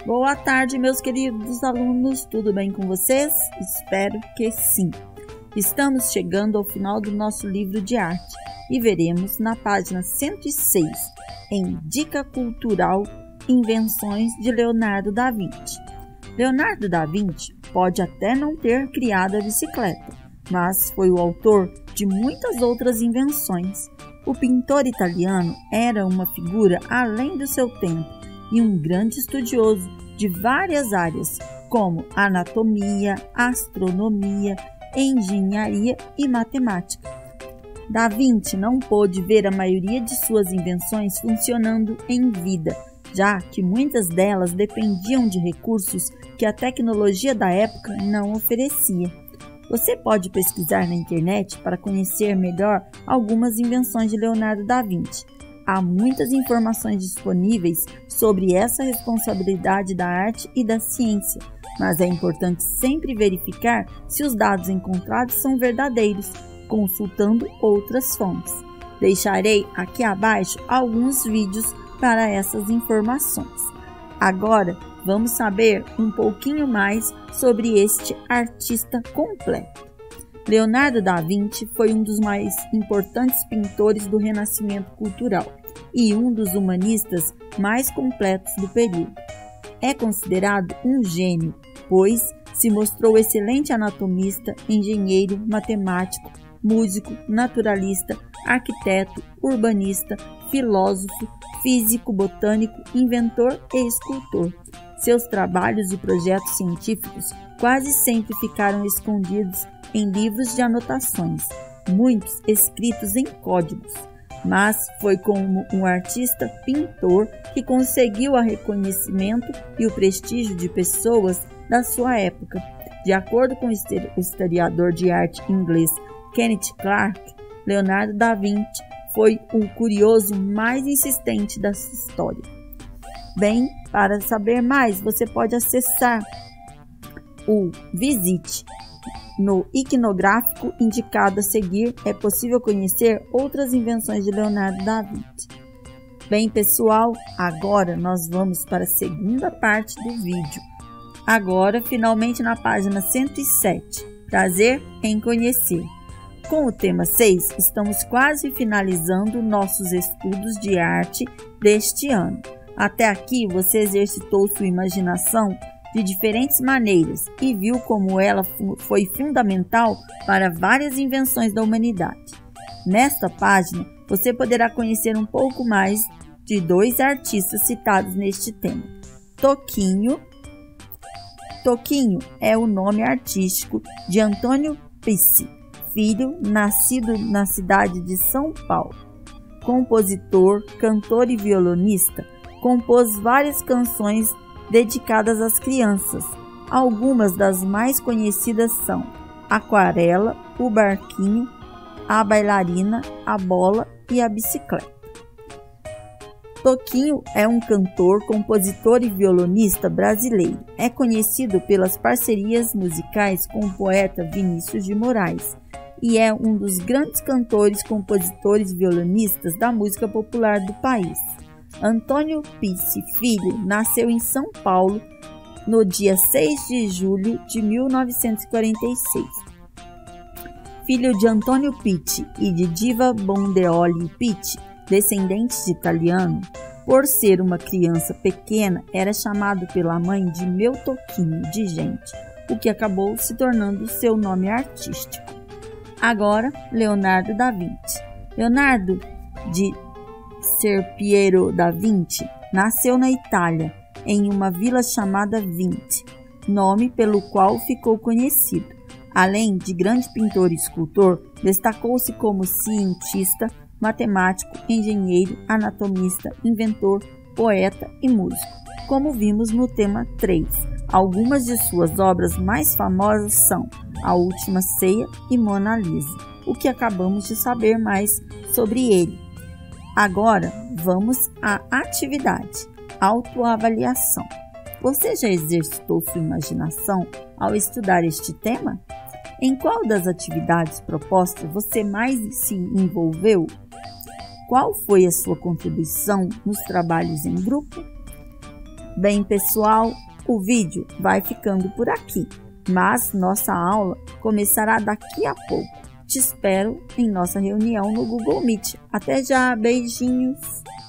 Boa tarde, meus queridos alunos, tudo bem com vocês? Espero que sim. Estamos chegando ao final do nosso livro de arte e veremos na página 106, em Dica Cultural, Invenções de Leonardo da Vinci. Leonardo da Vinci pode até não ter criado a bicicleta, mas foi o autor de muitas outras invenções. O pintor italiano era uma figura além do seu tempo e um grande estudioso de várias áreas, como anatomia, astronomia, engenharia e matemática. Da Vinci não pôde ver a maioria de suas invenções funcionando em vida, já que muitas delas dependiam de recursos que a tecnologia da época não oferecia. Você pode pesquisar na internet para conhecer melhor algumas invenções de Leonardo da Vinci. Há muitas informações disponíveis sobre essa responsabilidade da arte e da ciência, mas é importante sempre verificar se os dados encontrados são verdadeiros, consultando outras fontes. Deixarei aqui abaixo alguns vídeos para essas informações. Agora, vamos saber um pouquinho mais sobre este artista completo. Leonardo da Vinci foi um dos mais importantes pintores do Renascimento cultural e um dos humanistas mais completos do período. É considerado um gênio, pois se mostrou excelente anatomista, engenheiro, matemático, músico, naturalista, arquiteto, urbanista, filósofo, físico, botânico, inventor e escultor. Seus trabalhos e projetos científicos quase sempre ficaram escondidos em livros de anotações, muitos escritos em códigos, mas foi como um artista pintor que conseguiu o reconhecimento e o prestígio de pessoas da sua época. De acordo com o historiador de arte inglês Kenneth Clark, Leonardo da Vinci foi o curioso mais insistente da sua história. Bem, para saber mais, você pode acessar o Visite. No iconográfico indicado a seguir, é possível conhecer outras invenções de Leonardo da Vinci. Bem, pessoal, agora nós vamos para a segunda parte do vídeo. Agora, finalmente na página 107. Prazer em conhecer. Com o tema 6, estamos quase finalizando nossos estudos de arte deste ano. Até aqui, você exercitou sua imaginação de diferentes maneiras e viu como ela foi fundamental para várias invenções da humanidade. Nesta página, você poderá conhecer um pouco mais de dois artistas citados neste tema. Toquinho. Toquinho é o nome artístico de Antônio Pissi, filho, nascido na cidade de São Paulo. Compositor, cantor e violonista, compôs várias canções dedicadas às crianças. Algumas das mais conhecidas são Aquarela, O Barquinho, A Bailarina, A Bola e A Bicicleta. Toquinho é um cantor, compositor e violonista brasileiro. É conhecido pelas parcerias musicais com o poeta Vinícius de Moraes e é um dos grandes cantores, compositores e violonistas da música popular do país. Antônio Pissi Filho nasceu em São Paulo no dia 6 de julho de 1946. Filho de Antônio Pitti e de Diva Bondeoli Pitti, descendentes de italiano, por ser uma criança pequena, era chamado pela mãe de Meu Toquinho de gente, o que acabou se tornando seu nome artístico. Agora, Leonardo da Vinci. Leonardo de Ser Piero da Vinci nasceu na Itália, em uma vila chamada Vinci, nome pelo qual ficou conhecido. Além de grande pintor e escultor, destacou-se como cientista, matemático, engenheiro, anatomista, inventor, poeta e músico, como vimos no tema 3. Algumas de suas obras mais famosas são A Última Ceia e Mona Lisa, o que acabamos de saber mais sobre ele. Agora, vamos à atividade, autoavaliação. Você já exercitou sua imaginação ao estudar este tema? Em qual das atividades propostas você mais se envolveu? Qual foi a sua contribuição nos trabalhos em grupo? Bem, pessoal, o vídeo vai ficando por aqui, mas nossa aula começará daqui a pouco. Te espero em nossa reunião no Google Meet. Até já, beijinhos!